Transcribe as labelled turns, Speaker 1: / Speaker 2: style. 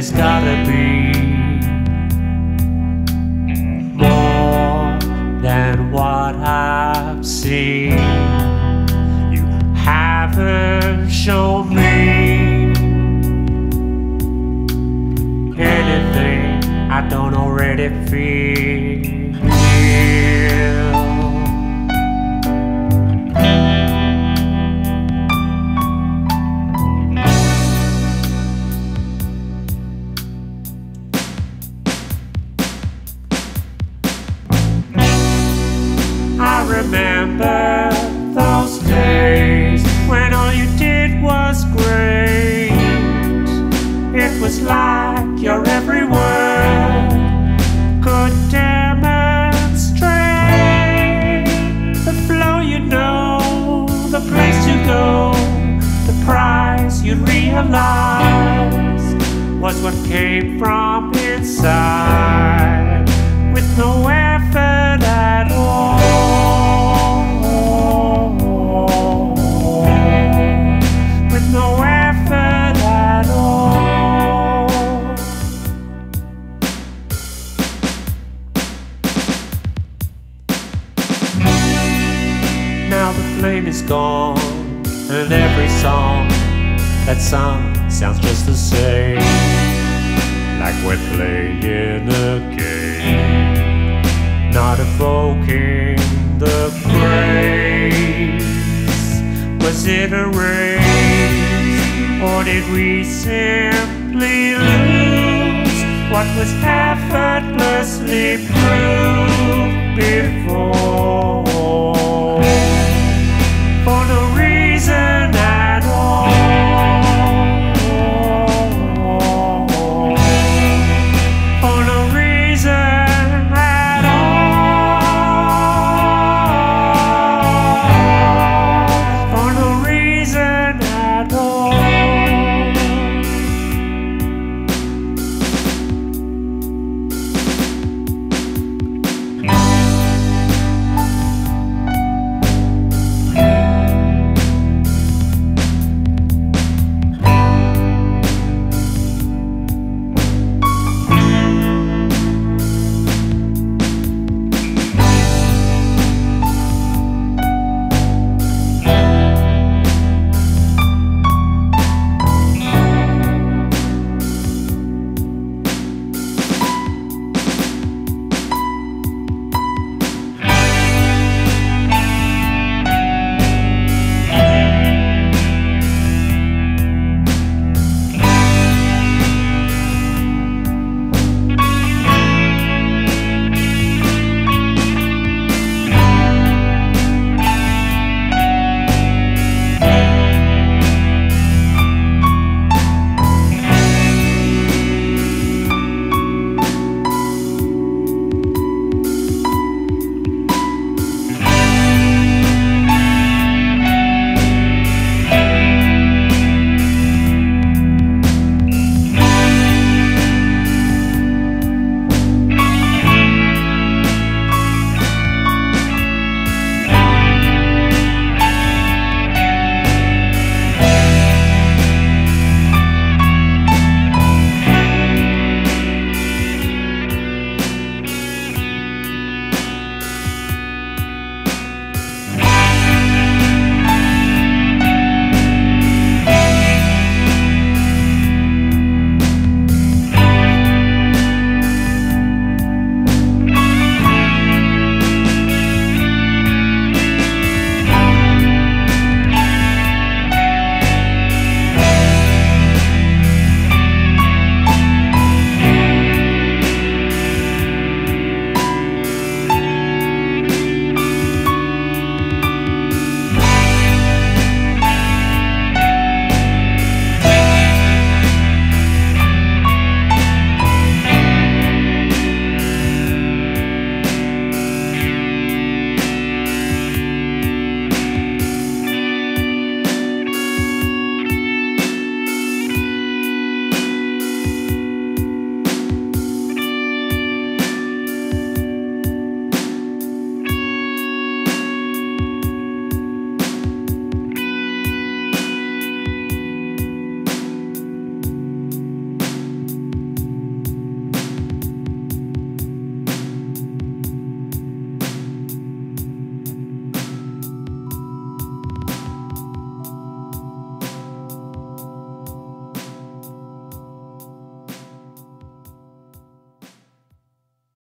Speaker 1: there's gotta be more than what I've seen. You haven't shown me anything I don't already feel. I remember those days when all you did was great. It was like your every word could demonstrate the flow you know, the place to go, the prize you'd realize was what came from inside with no effort at all. Now the flame is gone, and every song that's sung sounds just the same, like we're playing a game, not evoking the praise. Was it a race, or did we simply lose what was effortlessly proved before?